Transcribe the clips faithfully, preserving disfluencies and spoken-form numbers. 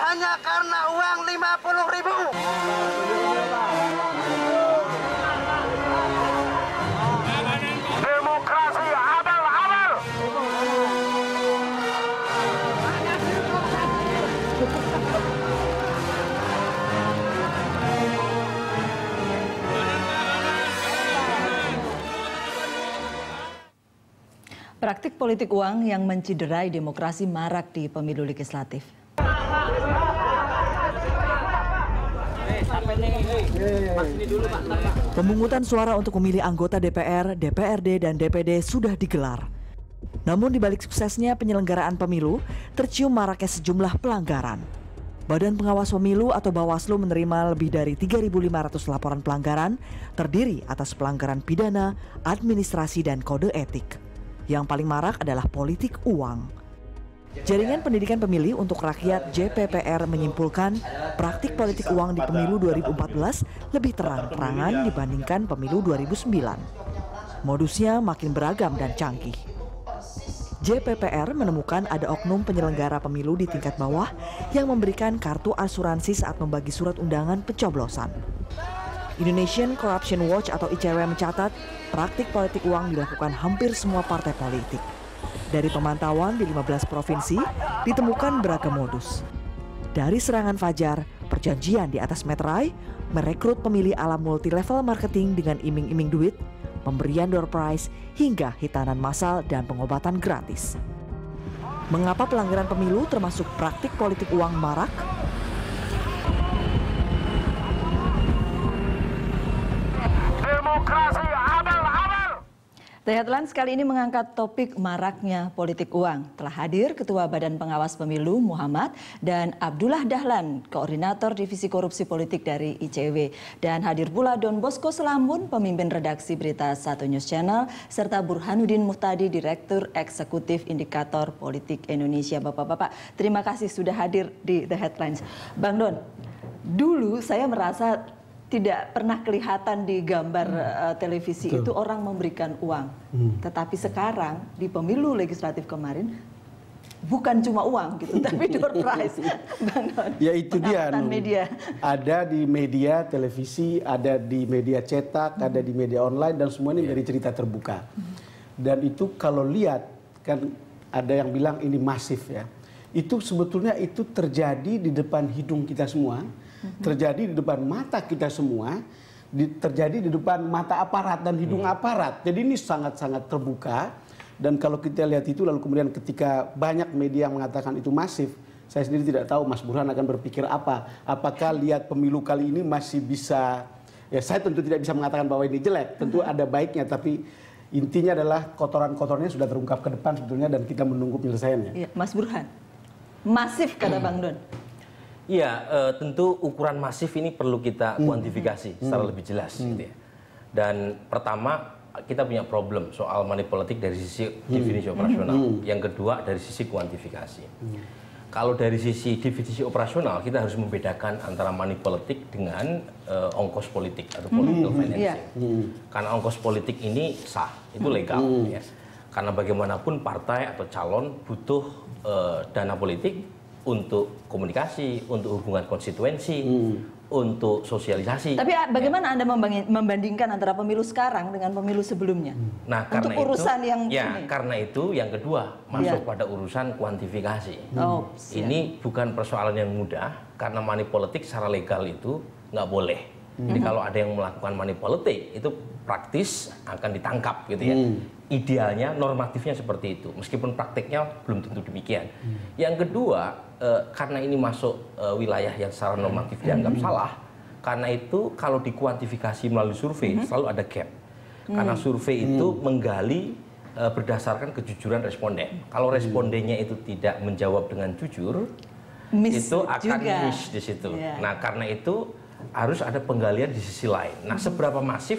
hanya karena uang lima puluh ribu. Demokrasi abal-abal. Praktik politik uang yang menciderai demokrasi marak di pemilu legislatif. Pemungutan suara untuk memilih anggota D P R, D P R D, dan D P D sudah digelar. Namun di balik suksesnya penyelenggaraan pemilu, tercium maraknya sejumlah pelanggaran. Badan Pengawas Pemilu atau Bawaslu menerima lebih dari tiga ribu lima ratus laporan pelanggaran, terdiri atas pelanggaran pidana, administrasi, dan kode etik. Yang paling marak adalah politik uang. Jaringan Pendidikan Pemilih untuk Rakyat J P P R menyimpulkan praktik politik uang di pemilu dua ribu empat belas lebih terang-terangan dibandingkan pemilu dua ribu sembilan. Modusnya makin beragam dan canggih. J P P R menemukan ada oknum penyelenggara pemilu di tingkat bawah yang memberikan kartu asuransi saat membagi surat undangan pencoblosan. Indonesian Corruption Watch atau I C W mencatat praktik politik uang dilakukan hampir semua partai politik. Dari pemantauan di lima belas provinsi ditemukan beragam modus. Dari serangan fajar, perjanjian di atas meterai, merekrut pemilih ala multi-level marketing dengan iming-iming duit, pemberian door prize, hingga hitanan massal dan pengobatan gratis. Mengapa pelanggaran pemilu termasuk praktik politik uang marak? Demokrasi abal-abal. The Headlines kali ini mengangkat topik maraknya politik uang. Telah hadir Ketua Badan Pengawas Pemilu Muhammad dan Abdullah Dahlan, Koordinator Divisi Korupsi Politik dari I C W. Dan hadir pula Don Bosco Selamun, Pemimpin Redaksi Berita Satu News Channel, serta Burhanuddin Muhtadi, Direktur Eksekutif Indikator Politik Indonesia. Bapak-bapak, terima kasih sudah hadir di The Headlines. Bang Don, dulu saya merasa tidak pernah kelihatan di gambar uh, televisi Betul. Itu orang memberikan uang. Hmm. Tetapi sekarang di pemilu legislatif kemarin bukan cuma uang gitu, tapi door prize. Bang Don, ya itu dia. Media. Ada di media televisi, ada di media cetak, hmm. ada di media online, dan semua ini yeah. dari cerita terbuka. Hmm. Dan itu kalau lihat kan ada yang bilang ini masif ya. Itu sebetulnya itu terjadi di depan hidung kita semua. Terjadi di depan mata kita semua, di, terjadi di depan mata aparat dan hidung hmm. aparat. Jadi ini sangat-sangat terbuka. Dan kalau kita lihat itu lalu kemudian ketika banyak media mengatakan itu masif, saya sendiri tidak tahu Mas Burhan akan berpikir apa. Apakah lihat pemilu kali ini masih bisa, ya saya tentu tidak bisa mengatakan bahwa ini jelek. Tentu ada baiknya, tapi intinya adalah kotoran-kotorannya sudah terungkap ke depan sebetulnya dan kita menunggu penyelesaiannya. Ya, Mas Burhan, masif kata Bang Don. Iya, e, tentu ukuran masif ini perlu kita kuantifikasi hmm. secara hmm. lebih jelas. Hmm. Gitu ya. Dan pertama, kita punya problem soal money politik dari sisi hmm. definisi operasional. Hmm. Yang kedua, dari sisi kuantifikasi. Hmm. Kalau dari sisi definisi operasional, kita harus membedakan antara money politik dengan e, ongkos politik atau political hmm. financing. Yeah. Hmm. Karena ongkos politik ini sah, itu legal. Hmm. Ya. Karena bagaimanapun partai atau calon butuh e, dana politik untuk komunikasi, untuk hubungan konstituensi, hmm. untuk sosialisasi. Tapi bagaimana ya. Anda membandingkan antara pemilu sekarang dengan pemilu sebelumnya? Nah, karena untuk urusan itu, yang ya, ini. karena itu yang kedua masuk ya. pada urusan kuantifikasi. Oh, ini ya. bukan persoalan yang mudah, karena money politik secara legal itu nggak boleh. Hmm. Jadi kalau ada yang melakukan money politik itu praktis akan ditangkap gitu ya. Hmm. Idealnya normatifnya seperti itu, meskipun prakteknya belum tentu demikian. Hmm. Yang kedua, eh, karena ini masuk eh, wilayah yang secara normatif dianggap hmm. salah, karena itu kalau dikuantifikasi melalui survei hmm. selalu ada gap. Hmm. Karena survei hmm. itu menggali eh, berdasarkan kejujuran responden. Kalau respondennya itu tidak menjawab dengan jujur, miss itu akan juga. miss di situ. Yeah. Nah, karena itu harus ada penggalian di sisi lain. Nah, seberapa masif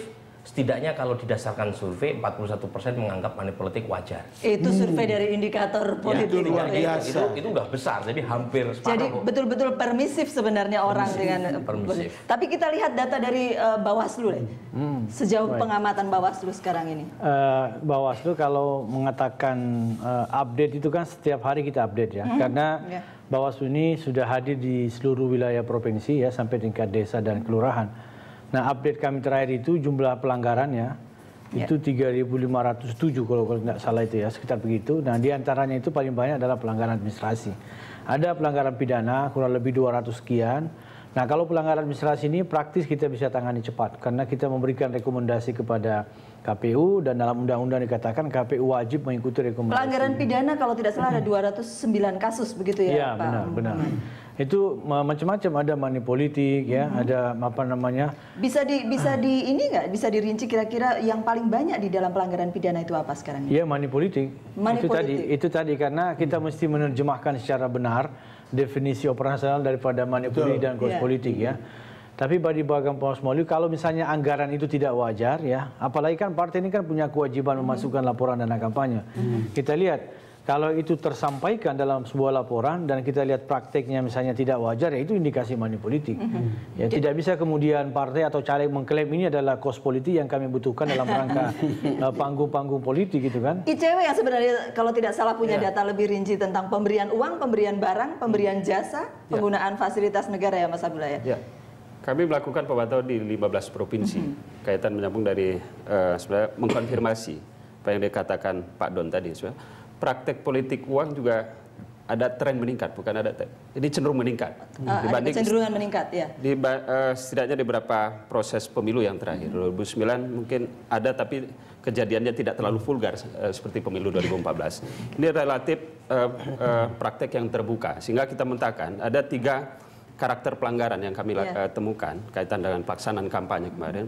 setidaknya kalau didasarkan survei empat puluh satu persen menganggap money politik wajar. Itu survei dari indikator politik. Itu luar Jadi biasa. itu, itu udah besar, jadi hampir Jadi separuh. betul-betul permisif sebenarnya orang dengan permisif. Tapi kita lihat data dari uh, Bawaslu deh. Hmm. Sejauh Baik. pengamatan Bawaslu sekarang ini. Uh, Bawaslu kalau mengatakan uh, update itu kan setiap hari kita update ya. Hmm. Karena yeah. Bawaslu ini sudah hadir di seluruh wilayah provinsi ya sampai tingkat desa dan kelurahan. Nah, update kami terakhir itu jumlah pelanggarannya yeah. itu tiga ribu lima ratus tujuh kalau kalau tidak salah itu ya, sekitar begitu. Nah, di antaranya itu paling banyak adalah pelanggaran administrasi. Ada pelanggaran pidana kurang lebih dua ratus sekian. Nah, kalau pelanggaran administrasi ini praktis kita bisa tangani cepat karena kita memberikan rekomendasi kepada K P U dan dalam undang-undang dikatakan K P U wajib mengikuti rekomendasi. Pelanggaran pidana kalau tidak salah ada dua ratus sembilan kasus begitu ya, ya Pak? benar, benar. Itu macam-macam, ada money politik ya, hmm. ada apa namanya? Bisa di bisa di ini nggak? Bisa dirinci kira-kira yang paling banyak di dalam pelanggaran pidana itu apa sekarang? Iya, money politik. Money itu politik. tadi, itu tadi karena kita mesti menerjemahkan secara benar definisi operasional daripada money politik dan cost yeah. politik ya. Tapi bagi Bagam Paus Moli, kalau misalnya anggaran itu tidak wajar ya, apalagi kan partai ini kan punya kewajiban memasukkan laporan dana kampanye. Hmm. Kita lihat kalau itu tersampaikan dalam sebuah laporan dan kita lihat prakteknya misalnya tidak wajar, ya itu indikasi money politik. Mm-hmm. Ya tidak bisa kemudian partai atau caleg mengklaim ini adalah kos politik yang kami butuhkan dalam rangka uh, panggung-panggung politik gitu kan. I C W yang sebenarnya kalau tidak salah punya yeah. data lebih rinci tentang pemberian uang, pemberian barang, pemberian jasa, yeah. penggunaan fasilitas negara ya Mas Abdullah ya. Yeah. Kami melakukan pemantauan di lima belas provinsi. Mm-hmm. Kaitan menyambung dari uh, sebenarnya mengkonfirmasi apa yang dikatakan Pak Don tadi sebenarnya. Praktek politik uang juga ada tren meningkat, bukan ada tren. Ini cenderung meningkat. Uh, dibanding ada kecenderungan meningkat, ya. Di, uh, setidaknya di beberapa proses pemilu yang terakhir. dua ribu sembilan mungkin ada, tapi kejadiannya tidak terlalu vulgar uh, seperti pemilu dua ribu empat belas. Ini relatif uh, uh, praktek yang terbuka, sehingga kita mentahkan ada tiga karakter pelanggaran yang kami yeah. uh, temukan kaitan dengan pelaksanaan kampanye kemarin.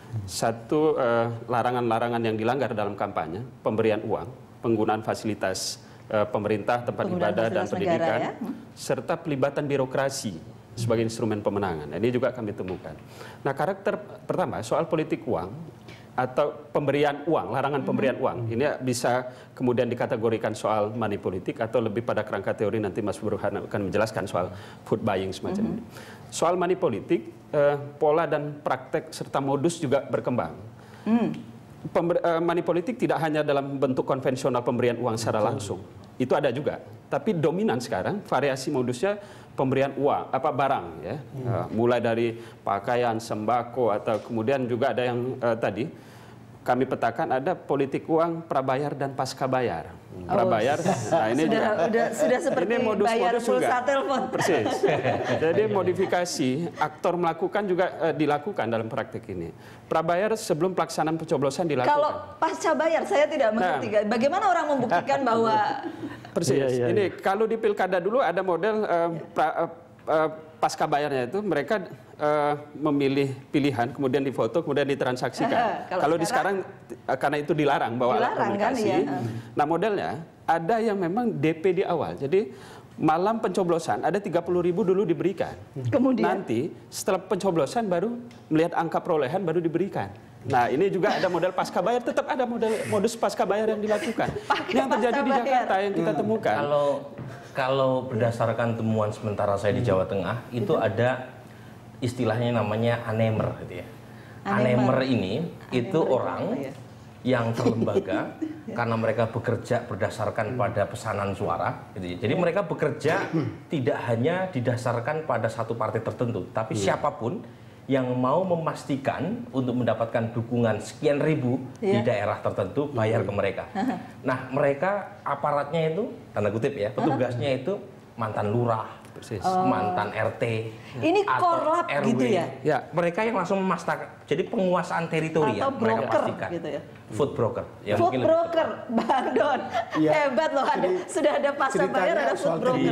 Satu, uh, larangan-larangan yang dilanggar dalam kampanye, pemberian uang, penggunaan fasilitas uh, pemerintah, tempat penggunaan ibadah dan pendidikan, negara, ya? hmm. serta pelibatan birokrasi sebagai instrumen pemenangan. Nah, ini juga kami temukan. Nah, karakter pertama soal politik uang atau pemberian uang, larangan hmm. pemberian uang, ini bisa kemudian dikategorikan soal money politik atau lebih pada kerangka teori, nanti Mas Burhan akan menjelaskan soal food buying semacam hmm. ini. Soal money politik, uh, pola dan praktek serta modus juga berkembang. Hmm. Pember, uh, money politik tidak hanya dalam bentuk konvensional pemberian uang secara langsung, itu ada juga. Tapi dominan sekarang variasi modusnya pemberian uang, apa barang ya, hmm. uh, mulai dari pakaian, sembako, atau kemudian juga ada yang uh, tadi kami petakan ada politik uang prabayar dan pasca bayar. Oh, prabayar, nah ini sudah, juga, sudah, sudah seperti ini modus, bayar modus pulsa juga. telepon. Persis. Jadi modifikasi aktor melakukan juga uh, dilakukan dalam praktek ini. Prabayar sebelum pelaksanaan pencoblosan dilakukan. Kalau pasca bayar saya tidak mengerti. Nah, bagaimana orang membuktikan bahwa persis. Iya, iya, ini iya. Kalau di pilkada dulu ada model uh, pra, uh, uh, pasca bayarnya itu mereka uh, memilih pilihan, kemudian difoto, kemudian ditransaksikan. Uh, kalau, kalau sekarang, di sekarang uh, karena itu dilarang bawa alat komunikasi. Kan, iya. Nah, modelnya ada yang memang D P di awal. Jadi malam pencoblosan ada tiga puluh ribu dulu diberikan. Kemudian nanti setelah pencoblosan baru melihat angka perolehan baru diberikan. Nah, ini juga ada model pasca bayar, tetap ada model modus pasca bayar yang dilakukan. Pakai yang terjadi di Jakarta yang kita temukan. Kalau kalau berdasarkan temuan sementara saya di Jawa Tengah, itu ada istilahnya namanya anemer gitu ya. Anemer, anemer ini anemer itu orang ya? yang terlembaga karena mereka bekerja berdasarkan pada pesanan suara gitu ya. Jadi mereka bekerja tidak hanya didasarkan pada satu partai tertentu, tapi yeah. siapapun yang mau memastikan untuk mendapatkan dukungan sekian ribu yeah. di daerah tertentu bayar ke mereka. Nah, mereka aparatnya itu tanda kutip ya, petugasnya itu mantan lurah, oh. mantan R T, ini korlap gitu ya? Ya, mereka yang langsung memastikan. Jadi penguasaan teritori atau ya, broker, mereka pastikan. Gitu ya? Food broker. Ya, food broker, Bang Don. Ya. Hebat loh, ada, sudah ada pasca bayar, ada food broker.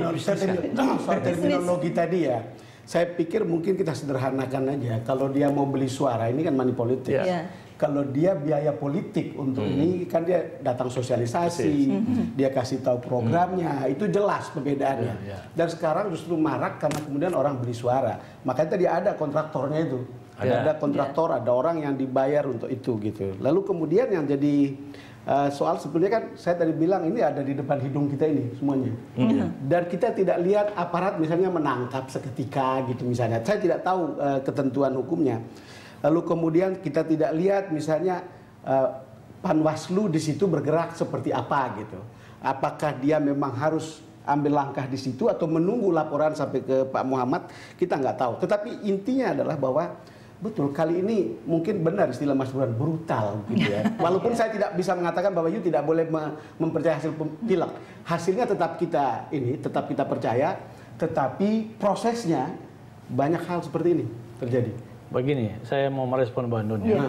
Soal terminologi tadi ya. Saya pikir mungkin kita sederhanakan aja. Kalau dia mau beli suara, ini kan money politik. Yeah. Yeah. Kalau dia biaya politik untuk hmm. ini, kan dia datang sosialisasi, hmm. dia kasih tahu programnya, hmm. itu jelas perbedaannya. Yeah, yeah. Dan sekarang justru marak karena kemudian orang beli suara. Makanya tadi ada kontraktornya itu. Ada, ada kontraktor, ada orang yang dibayar untuk itu gitu. Lalu kemudian yang jadi uh, soal sebetulnya kan saya tadi bilang ini ada di depan hidung kita ini semuanya. Mm. Dan kita tidak lihat aparat misalnya menangkap seketika gitu misalnya. Saya tidak tahu uh, ketentuan hukumnya. Lalu kemudian kita tidak lihat misalnya uh, Panwaslu di situ bergerak seperti apa gitu. Apakah dia memang harus ambil langkah di situ atau menunggu laporan sampai ke Pak Muhammad, kita nggak tahu. Tetapi intinya adalah bahwa betul kali ini mungkin benar istilah Mas Burhan, brutal gitu ya. Walaupun saya tidak bisa mengatakan bahwa you tidak boleh mempercayai hasil pilek. Hasilnya tetap kita ini, tetap kita percaya, tetapi prosesnya banyak hal seperti ini terjadi. Begini, saya mau merespon Bang Don ya. Hmm.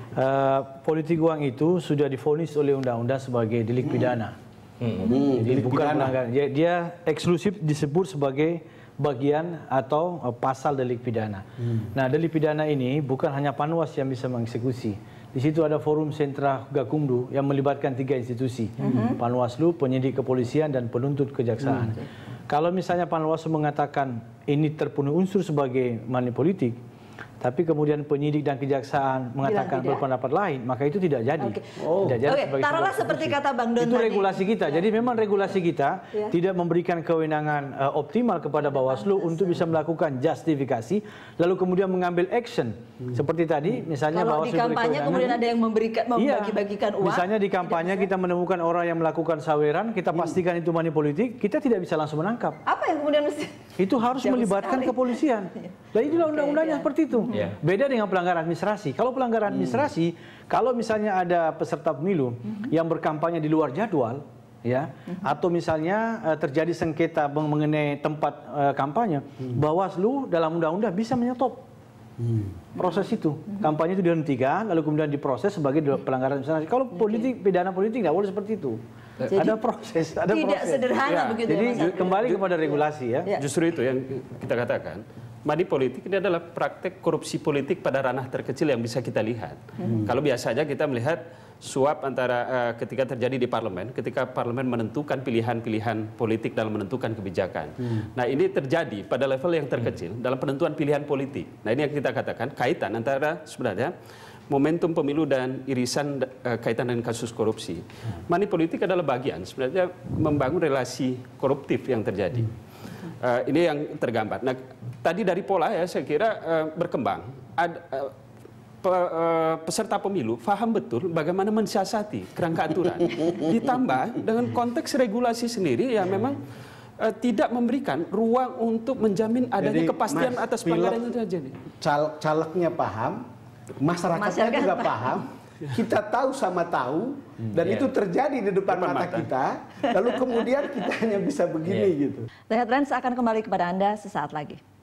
Uh, politik uang itu sudah divonis oleh undang-undang sebagai delik pidana. Hmm. Jadi Delik bukan pidana. pelanggaran. Dia, dia eksklusif disebut sebagai bagian atau uh, pasal delik pidana. Hmm. Nah, delik pidana ini bukan hanya Panwas yang bisa mengeksekusi. Di situ ada forum sentra Gakumdu yang melibatkan tiga institusi, hmm. Panwaslu, penyidik kepolisian, dan penuntut kejaksaan. Hmm. Kalau misalnya Panwaslu mengatakan ini terpenuhi unsur sebagai money politik, tapi kemudian penyidik dan kejaksaan mengatakan berpendapat lain, maka itu tidak jadi. Oke, oh. Tidak jadi Oke, sebagai taruhlah seperti kata Bang Don itu tadi. regulasi kita. Ya. Jadi memang regulasi kita ya. tidak memberikan kewenangan uh, optimal kepada Bawaslu untuk bisa melakukan justifikasi, lalu kemudian mengambil action. Hmm. Seperti tadi, misalnya kalau Bawaslu di kampanye kemudian ada yang memberikan membagi-bagikan uang. Misalnya di kampanye kita menemukan orang yang melakukan saweran, kita pastikan hmm. itu money politik, kita tidak bisa langsung menangkap. Apa yang kemudian mesti? Itu harus Jauh melibatkan sekali. kepolisian. Dan itulah undang-undangnya ya. seperti itu. Yeah. Beda dengan pelanggaran administrasi. Kalau pelanggaran hmm. administrasi, kalau misalnya ada peserta pemilu hmm. yang berkampanye di luar jadwal, ya, hmm. atau misalnya uh, terjadi sengketa mengenai tempat uh, kampanye, hmm. Bawaslu dalam undang-undang bisa menyetop hmm. proses itu. Hmm. Kampanye itu dihentikan, lalu kemudian diproses sebagai pelanggaran administrasi. Kalau politik, pidana politik tidak boleh seperti itu. Jadi, ada proses, ada tidak proses. sederhana ya, begitu jadi ya, kembali kepada regulasi ya. ya. Justru itu yang kita katakan. Money politik ini adalah praktek korupsi politik pada ranah terkecil yang bisa kita lihat. Hmm. Kalau biasanya kita melihat suap antara uh, ketika terjadi di parlemen, ketika parlemen menentukan pilihan-pilihan politik dalam menentukan kebijakan. Hmm. Nah ini terjadi pada level yang terkecil hmm. dalam penentuan pilihan politik. Nah ini yang kita katakan kaitan antara sebenarnya momentum pemilu dan irisan uh, kaitan dengan kasus korupsi. Hmm. Money politik adalah bagian sebenarnya membangun relasi koruptif yang terjadi. Hmm. Uh, ini yang tergambar. Nah, tadi dari pola ya saya kira uh, berkembang. Ad, uh, pe, uh, peserta pemilu paham betul bagaimana mensiasati kerangka aturan. Ditambah dengan konteks regulasi sendiri yang memang uh, tidak memberikan ruang untuk menjamin adanya Jadi, kepastian Mas, atas pelanggaran yang terjadi. Cal calegnya paham, masyarakatnya Masyarakat juga paham. paham. Kita tahu sama tahu dan yeah. itu terjadi di depan, depan mata, mata kita. Lalu kemudian kita hanya bisa begini yeah. gitu. The Headlines akan kembali kepada Anda sesaat lagi.